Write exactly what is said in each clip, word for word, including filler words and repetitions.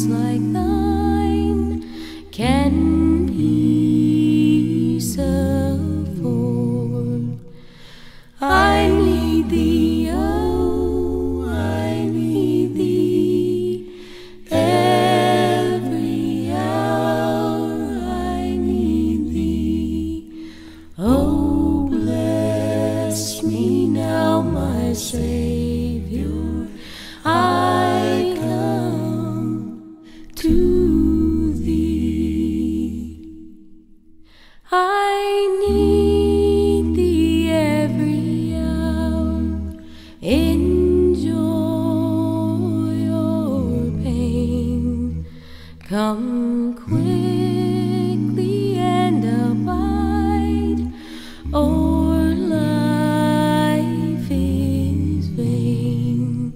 like thine can peace afford. I need thee, oh, I need thee every hour. I need thee, oh, bless me now, my Savior. I come to thee. I need thee every hour in joy or pain. Come quickly and abide, or life is vain.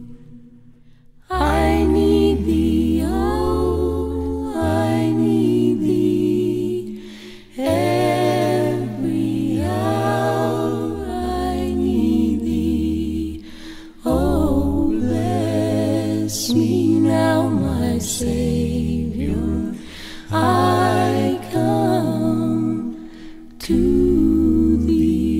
I need thee, oh, I need thee every hour. I need thee, oh, bless me now, my Savior. I come to thee.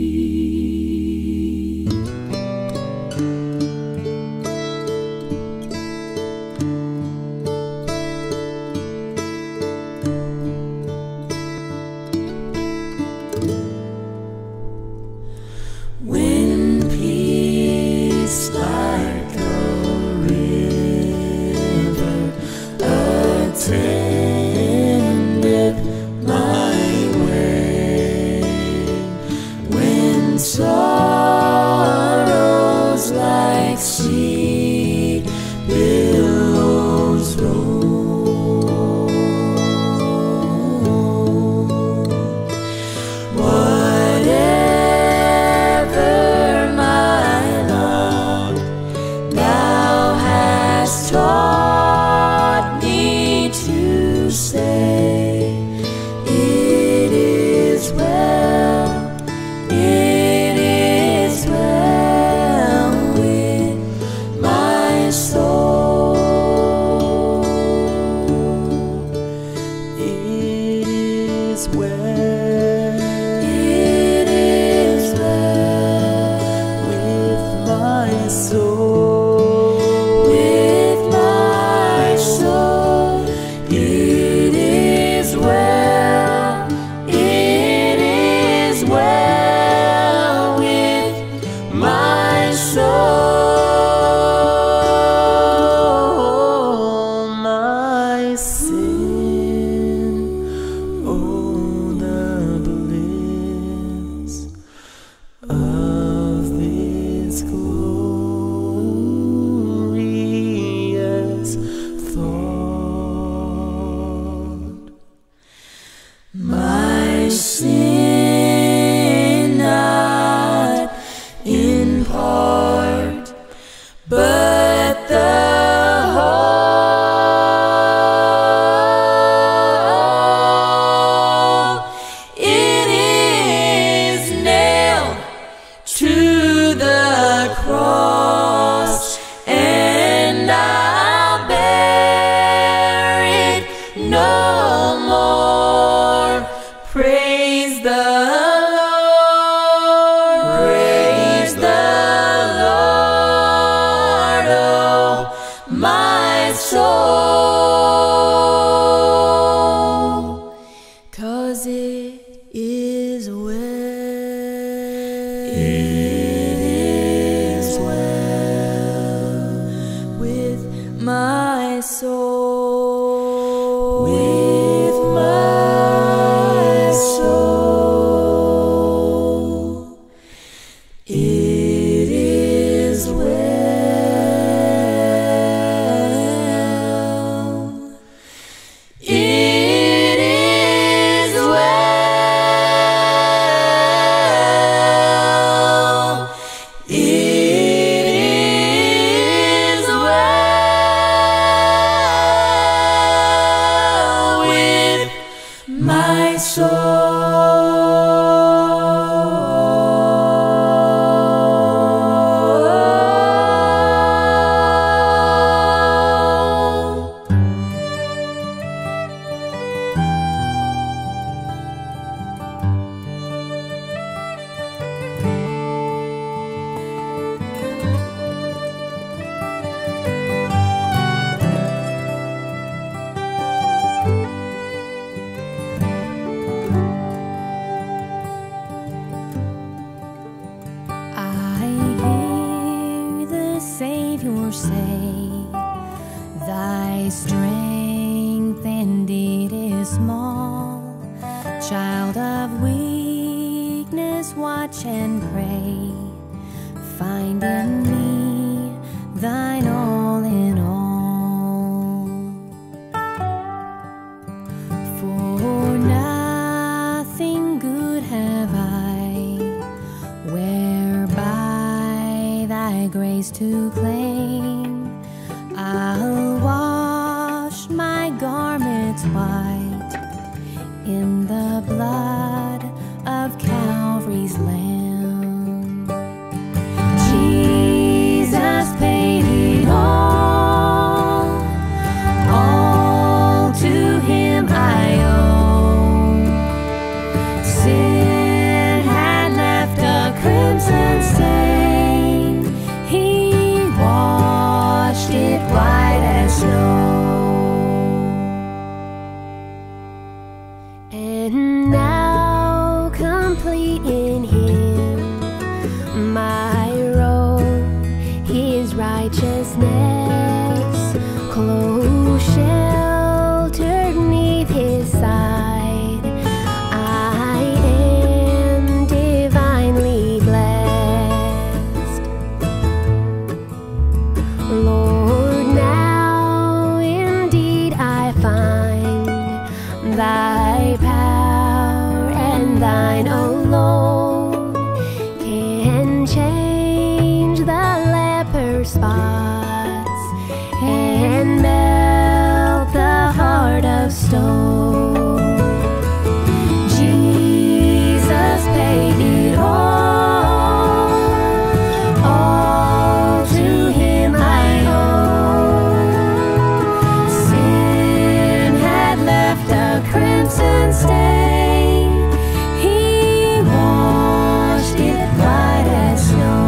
When peace like a river attendeth my way, when sorrows like sea billows roll, whatever my lot thou hast taught me to say, it is well, it is well with my soul. It is well, it is well with my soul, with my soul. It is well, it is well with my soul. My sin, oh, the bliss of this glorious thought. My sin not in part, but the whole. It is nailed to the cross, and I'll bear it no more. Praise the Lord, praise the Lord, oh, my soul, 'cause it is well, it is well with my soul, with my soul. It is well, it is well, it is well. watch and pray, find in me thine all in all. For nothing good have I, whereby thy grace to claim. I'll wash my garments white in the blood of Calvary's Lamb. Jesus paid it all, all to Him I owe. Sin had left a crimson stain, He washed it white as snow. And now complete in Him my robe, His righteousness, close sheltered 'neath His side. I am divinely blessed. Lord, now indeed I find Thy power and Thine alone can change the leper's spots and melt the heart of stone. Jesus paid it all, all to Him I owe. Sin had left a crimson stain, He washed it white as snow.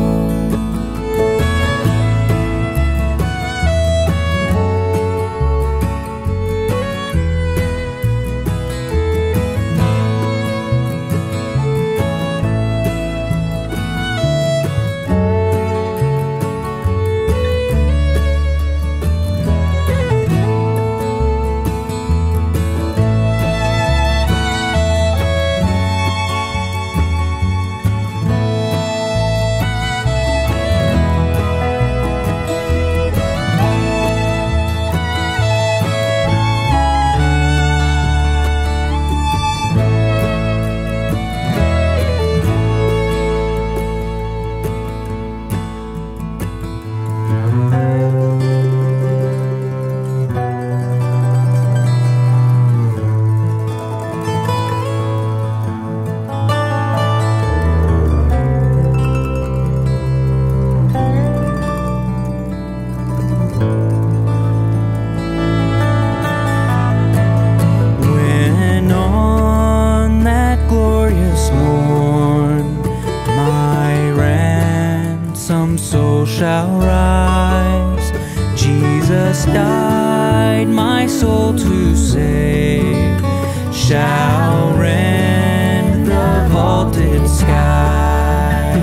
Shall rise. Jesus died my soul to save, shall rend the vaulted sky.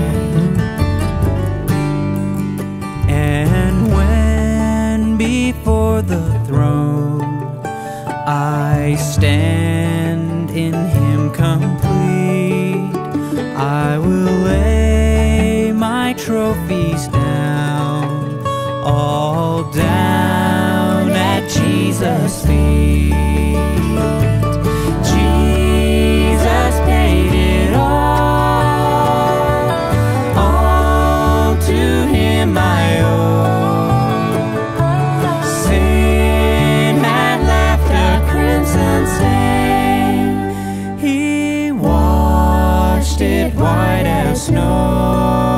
And when before the throne I stand in Him complete, I will lay my trophies down, all down at Jesus' feet. Jesus paid it all, all to Him I owe. Sin had left a crimson stain, He washed it white as snow.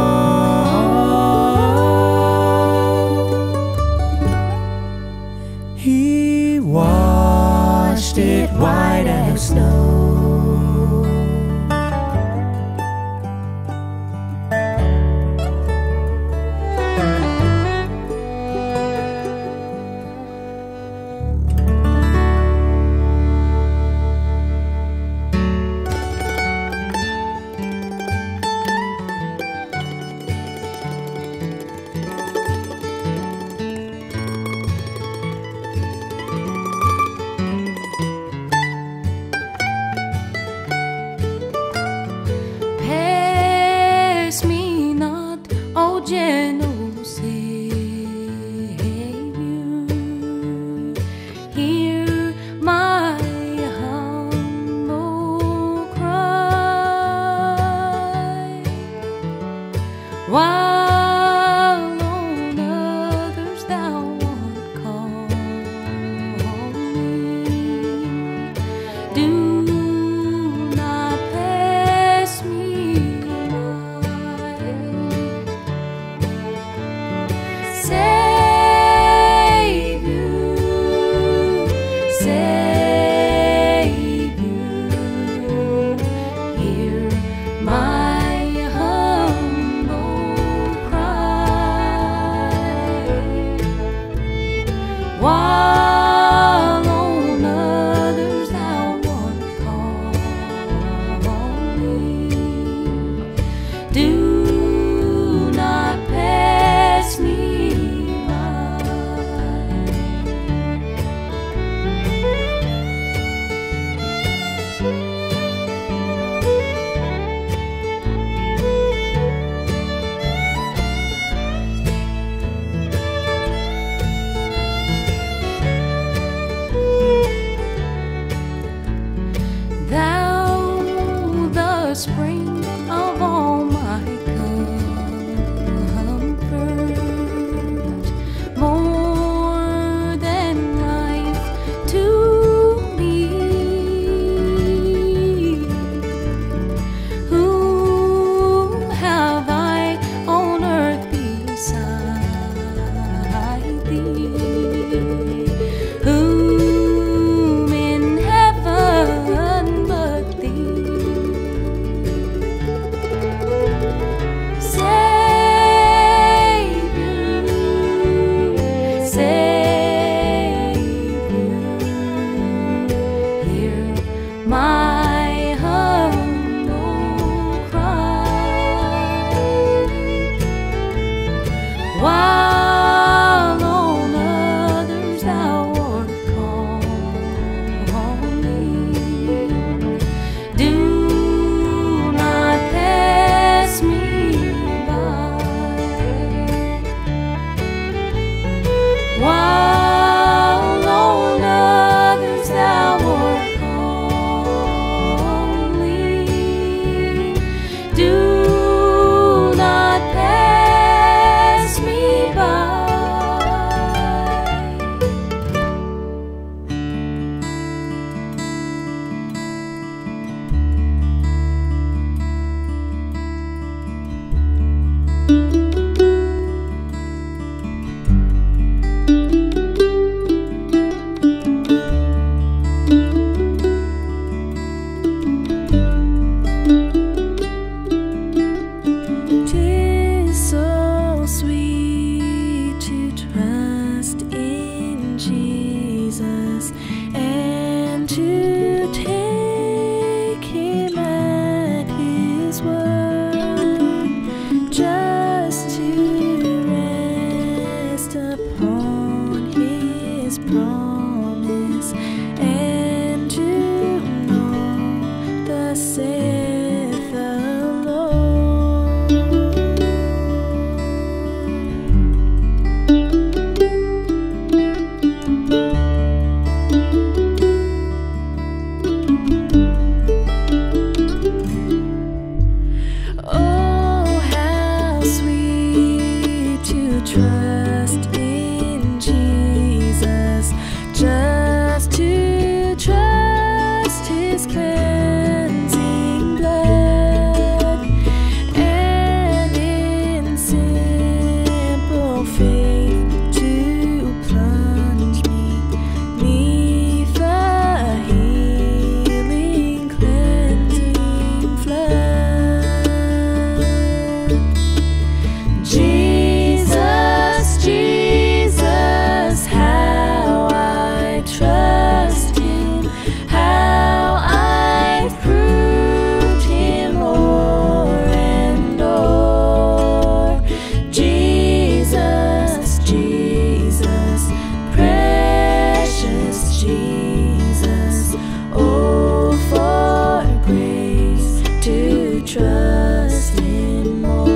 He washed it white as snow. grace, and to know thus saith the Lord. Oh, how sweet to trust in Jesus, just to trust His cleansing blood, and in simple faith to plunge me 'neath the healing, cleansing flood. Jesus, Jesus, how I trust Him, how I've proved Him o'er and o'er. Jesus, Jesus, precious Jesus, oh, for grace to trust Him more.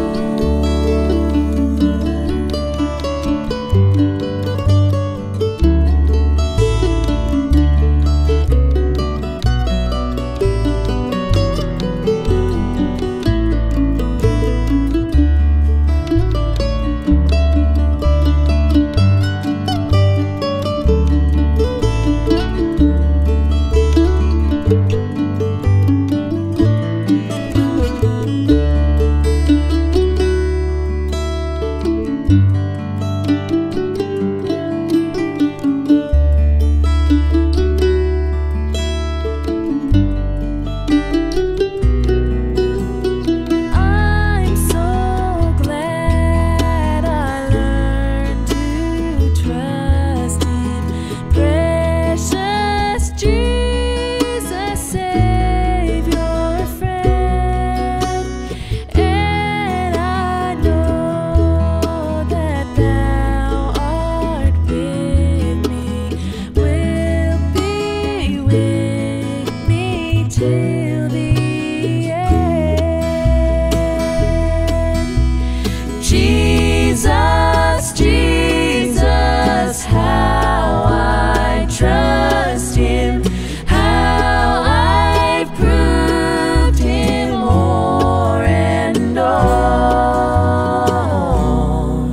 I'm so glad I learned to trust Him, precious Jesus, Savior, friend. And I know that Thou art with me, will be with me till the end. Jesus, Jesus, how I trust Him, how I've proved Him o'er and o'er.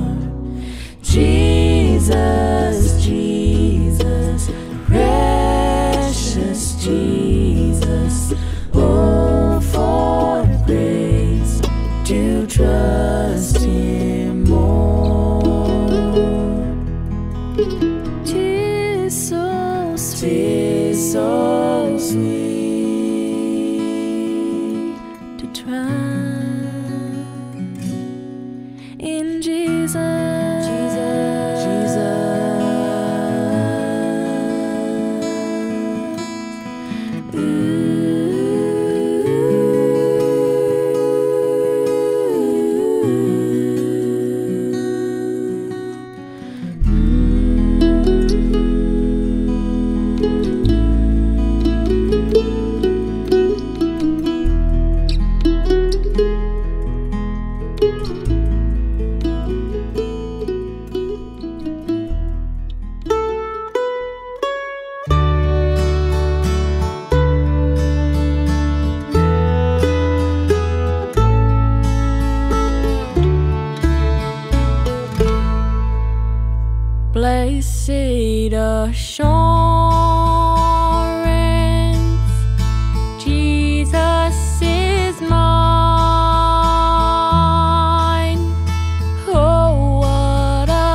Jesus, Jesus, precious Jesus, oh, for grace to trust Him more. 'Tis so sweet, so sweet to trust in Jesus, Jesus, Jesus. Blessed assurance, Jesus is mine. Oh, what a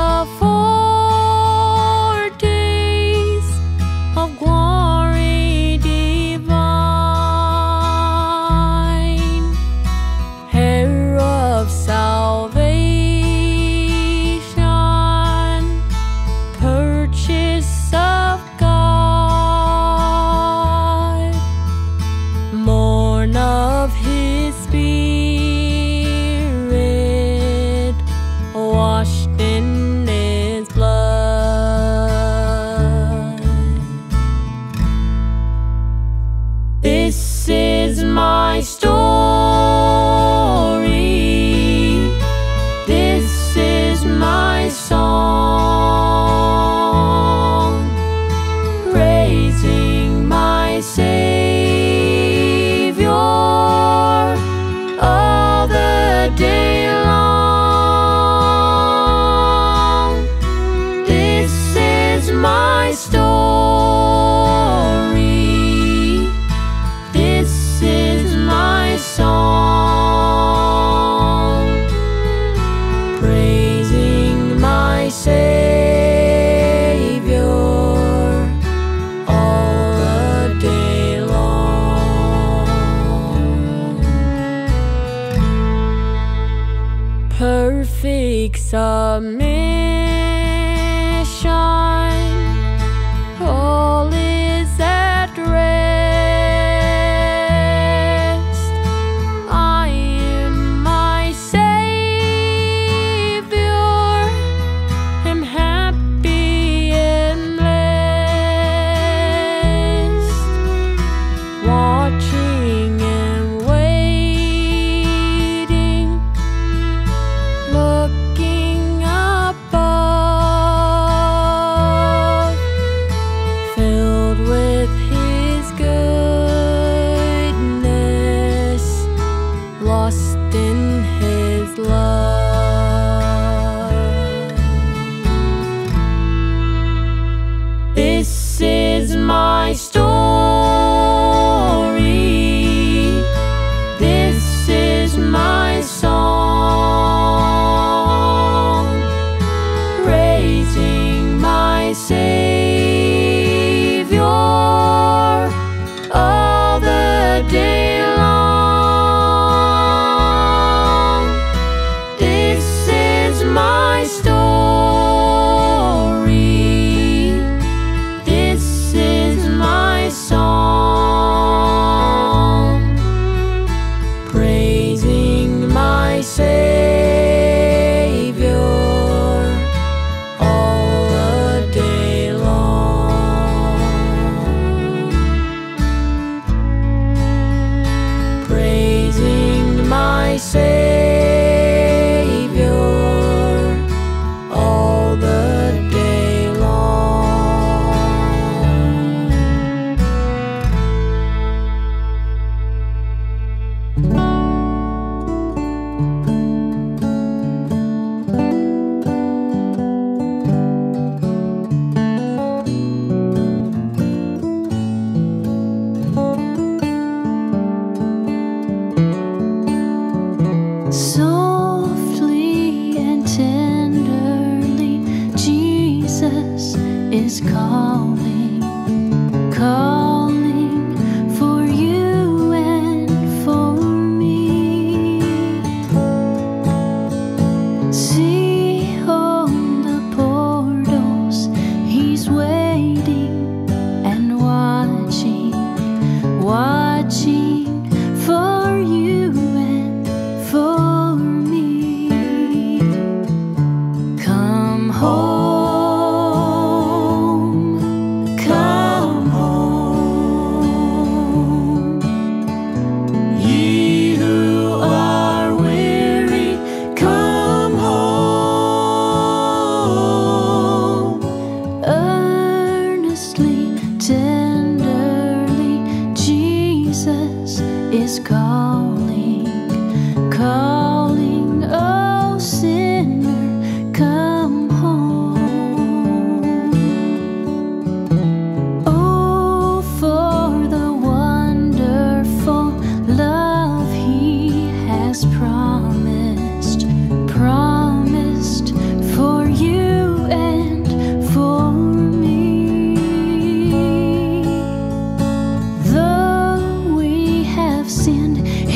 foretaste of glory divine, heir of salvation, purchase of submission. All is at rest. I am my Savior, am happy and blessed, watching and waiting, looking above, filled with His goodness, lost in His love. This is my story, this is my song, praising my Savior all the day long. This is my story, this is my song, praising my Savior all the day long, praising my Savior all the day long. Softly and tenderly, Jesus is calling, calling for you and for me. See on the portals, He's waiting and watching, watching for you and for me. Come home, come home, ye who are weary, come home. Earnestly, tenderly, Jesus is calling, calling, oh sinner, come home. Oh, for the wonderful love He has promised, promised for you and for me. Though we have sinned,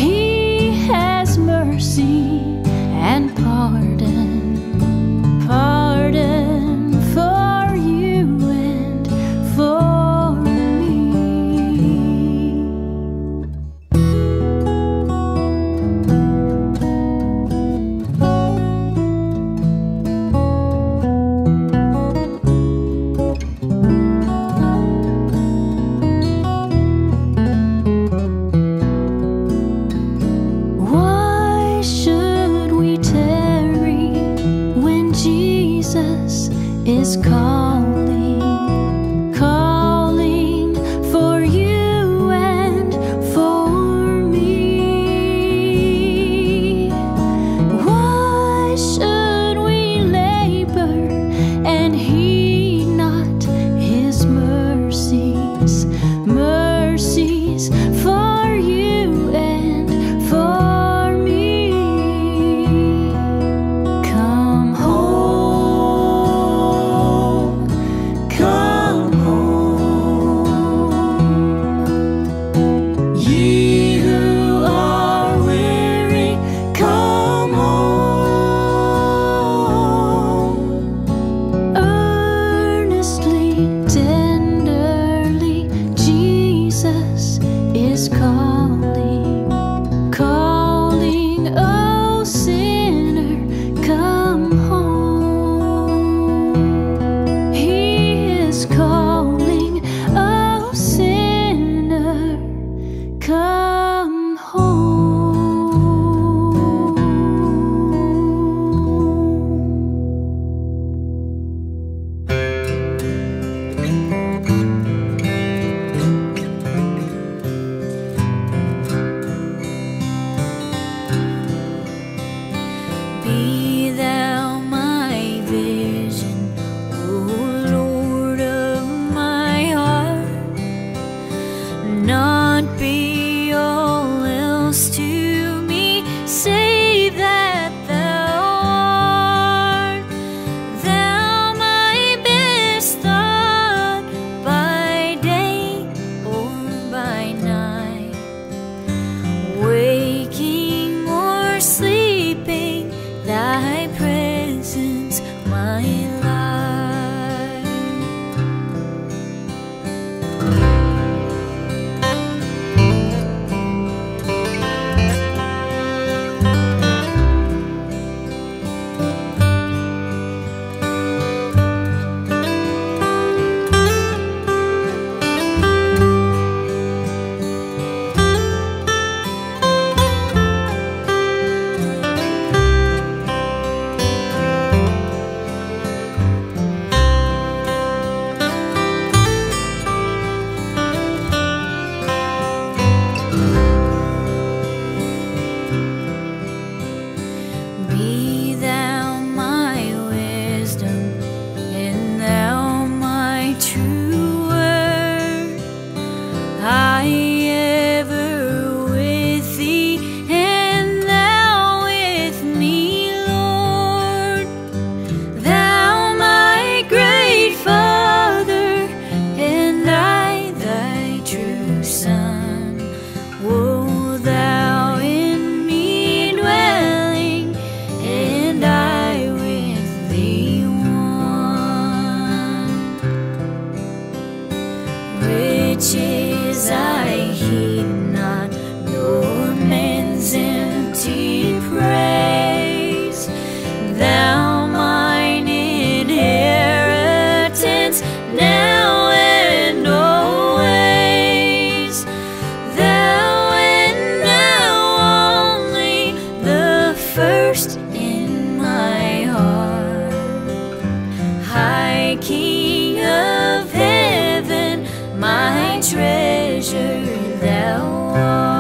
riches I heed not, nor men's empty praise. Thou mine inheritance, now and always. Thou and now only, the first in my heart. High King of heaven, my treasure thou art.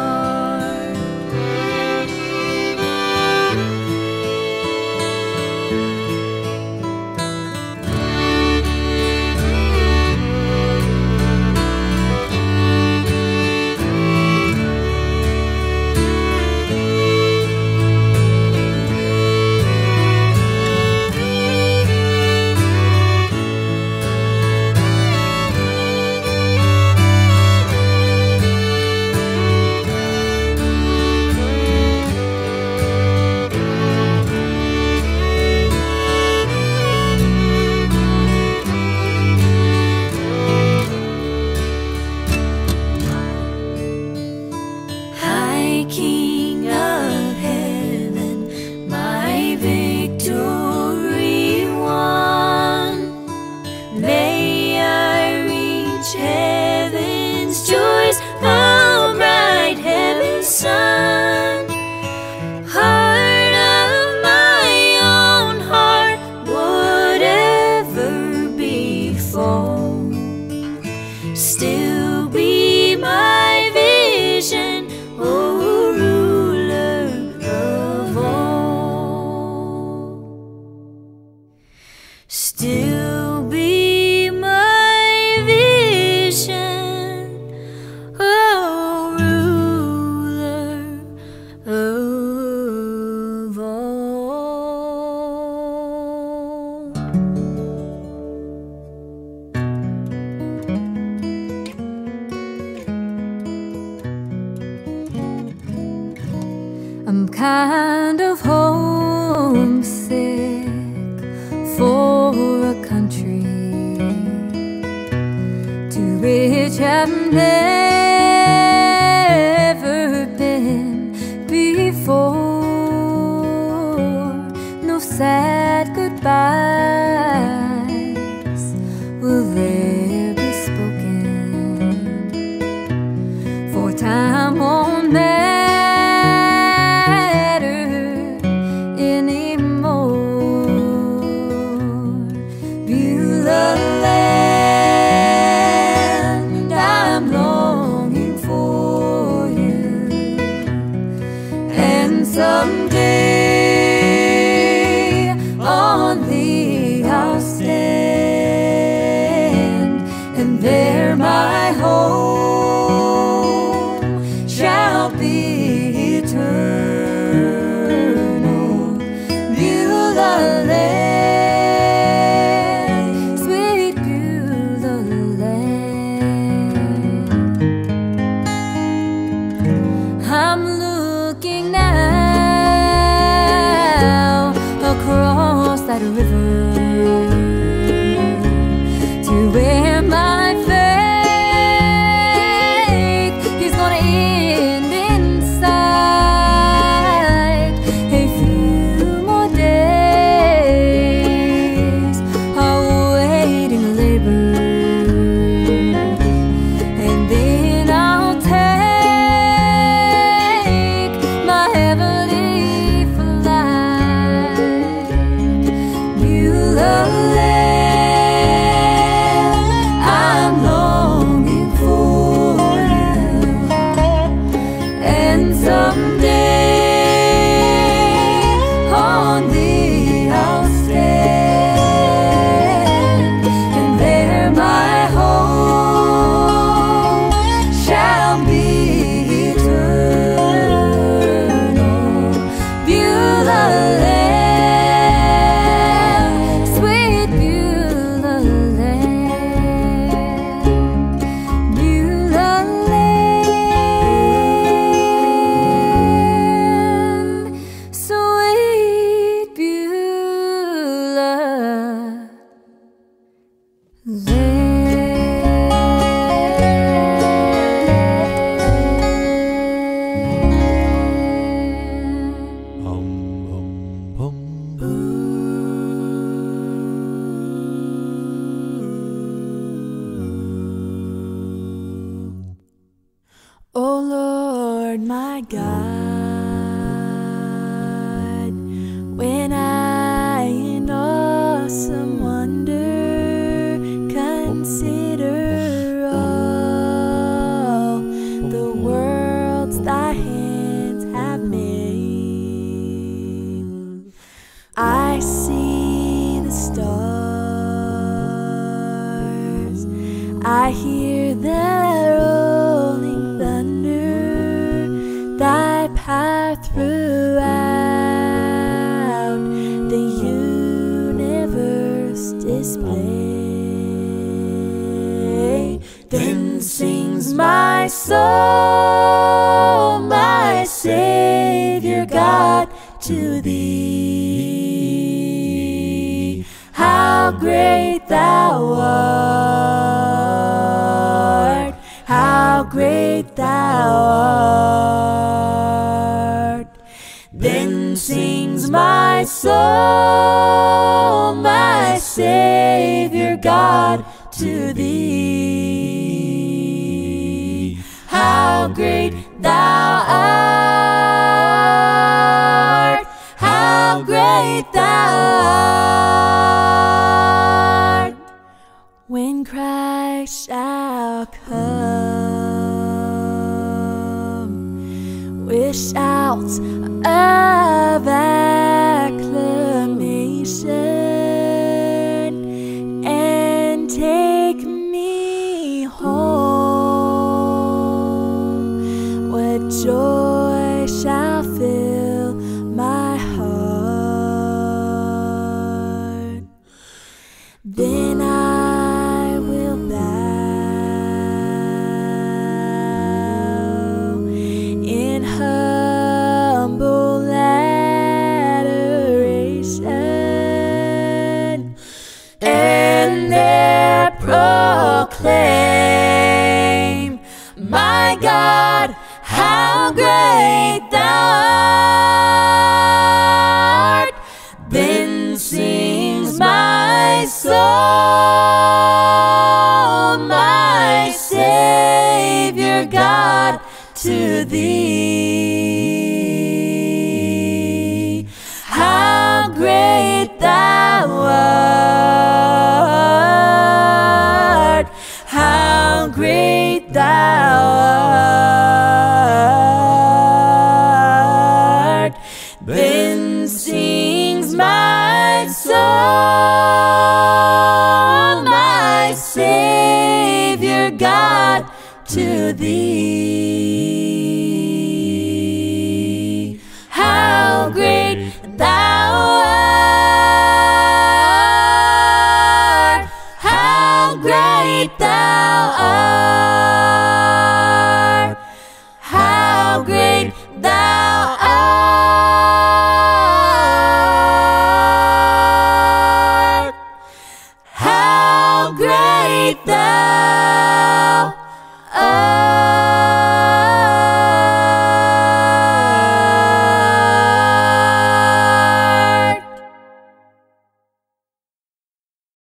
King of heaven, my victory won. May I reach heaven's joys, oh bright heaven's sun. Heart of my own heart, whatever befall, still be my vision, oh ruler of all. Still be my vision, oh ruler of all. I'm kind of homesick for a country to which I've never been before. No sad goodbyes will there be spoken, for time won't matter someday. On thee I'll stand, and there my home shall be eternal. Beulah land, sweet Beulah land. I'm looking now across that river to where my my God, when I in awesome wonder consider all the worlds thy hands have made, I see the stars, I hear their rolling thunder, thy power throughout the universe display. Then sings my soul, my Savior God, to thee. How great thou art, how great thou art. Then sings my soul, my Savior God, to thee. How great thou art, how great thou art. When Christ shall come with shouts of acclamation and take me home, what joy shall fill my heart. Then I will bow in humble adoration and there proclaim, my God, how great thou art. Then sings my soul, my Savior God, to thee. How great thou art, how great thou art. Then sings my soul, my Savior God, to thee. How great thou art, how great thou art, how great thou art, how great thou